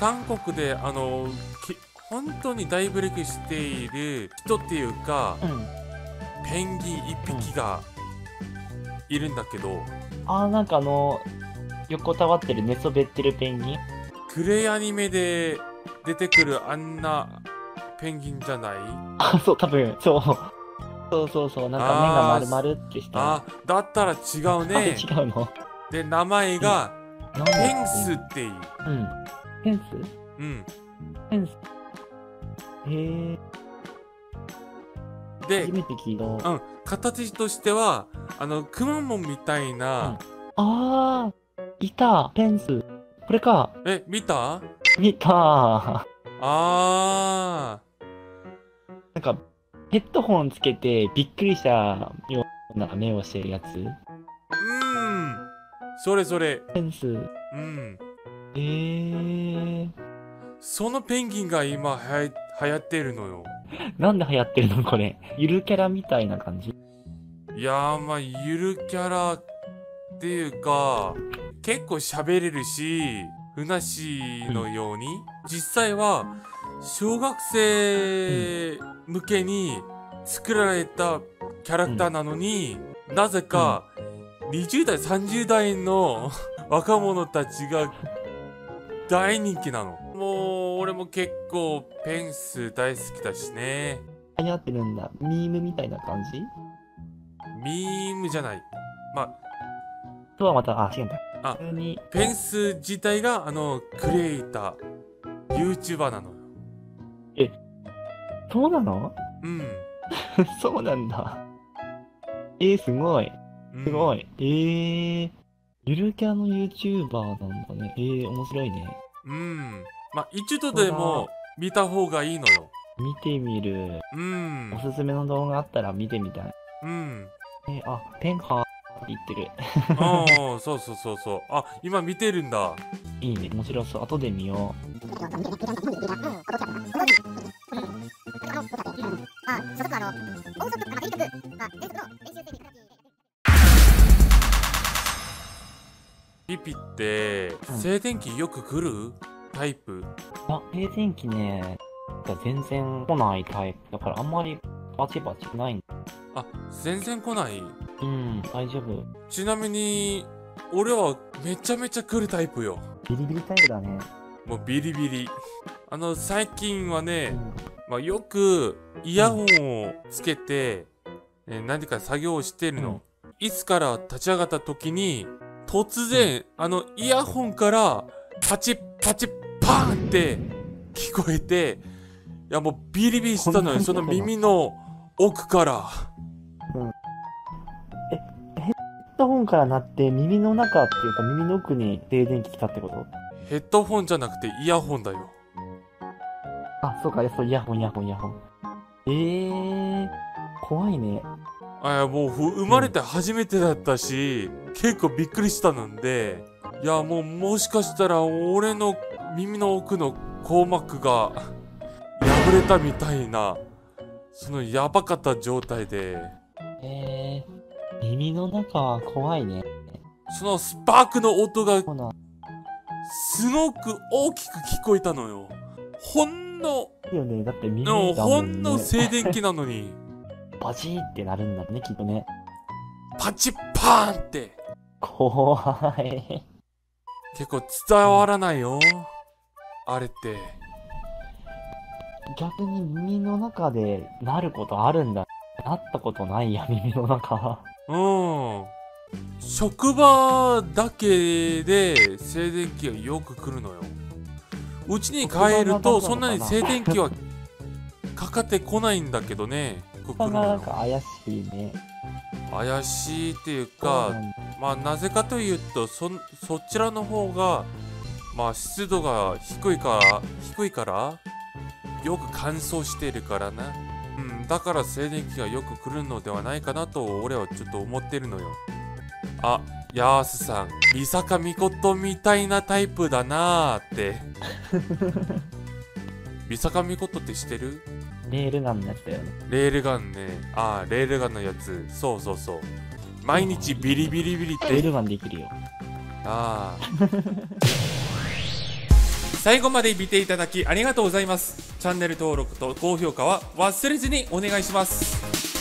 韓国で本当に大ブレイクしている人っていうか、ペンギン一匹がいるんだけど、 なんか横たわってる寝そべってるペンギン。 クレイアニメで出てくるあんなペンギンじゃない？ そう、多分、そう。そう、なんか目が丸々ってした。 だったら違うね。 違うの？ で、名前が、ペンスっていう。 ペンス？ペンス。へえ。 で、 初めて聞いた。 形としては、くまモンみたいな。 いた、ペンス。これか。 見た？ なんか、ヘッドホンつけてびっくりしたような目をしてるやつ。 それ。 ペンス。 そのペンギンが今流行ってるのよ。 なんで流行ってるのこれ。ゆるキャラみたいな感じ？ いやー、まあ、ゆるキャラっていうか、結構喋れるし、ふなっしーのように、実際は、小学生向けに作られたキャラクターなのに、なぜか、20代、30代の若者たちが大人気なの。もう、俺も結構ペンス大好きだしね。 流行ってるんだ。ミームみたいな感じ？ ミームじゃない。まあ、 とはまた、違うんだ。 ペンス自体が、クリエイター、YouTuber なのよ。 そうなの？そうなんだ。すごい。すごい。ゆるキャラの YouTuber なんだね。面白いね。 まあ、一度でも見た方がいいのよ。 見てみる。おすすめの動画あったら見てみたい。ペンハーって言ってる。 そう。今見てるんだ。 いいね、面白そう。後で見よう。 ピピって静電気よく来るタイプ？ 静電気ね、全然来ないタイプだからあんまりバチバチないんだ。 全然来ない？ 大丈夫。 ちなみに俺はめちゃめちゃ来るタイプよ。 ビリビリタイプだね。 もうビリビリ。最近はね、よくイヤホンをつけて、何か作業をしてるの。いつから立ち上がった時に突然、イヤホンからパチッパチッパーンって聞こえて、いやもうビリビリしたのよ。その耳の奥から。 ヘッドホンから鳴って耳の中っていうか耳の奥に静電気来たってこと？ ヘッドホンじゃなくてイヤホンだよ。 そうか、イヤホン。怖いね。 もう生まれて初めてだったし、結構びっくりしたので、いやもしかしたら俺の耳の奥の硬膜が破れたみたいな、そのやばかった状態で。 耳の中は怖いね。 そのスパークの音がすごく大きく聞こえたのよ。ほんの静電気なのにバチーってなるんだね、きっとね。 パチッパーンって。 怖い。 結構伝わらないよ、あれって。 逆に耳の中でなることあるんだ。なったことないや、耳の中。 職場だけで静電気がよく来るのよ。うちに帰るとそんなに静電気はかかってこないんだけどね。 なんか怪しいね。 怪しいっていうか、なぜかというとそちらの方が湿度が低いからよく乾燥しているからな。だから静電気がよく来るのではないかなと俺はちょっと思ってるのよ。ヤースさん、美坂美琴みたいなタイプだなーって。美坂美琴って知ってる？ レールガンのやつだよね。 レールガンね。レールガンのやつ。そう。毎日ビリビリビリって。 レールガンできるよ。 最後まで見ていただきありがとうございます。チャンネル登録と高評価は忘れずにお願いします。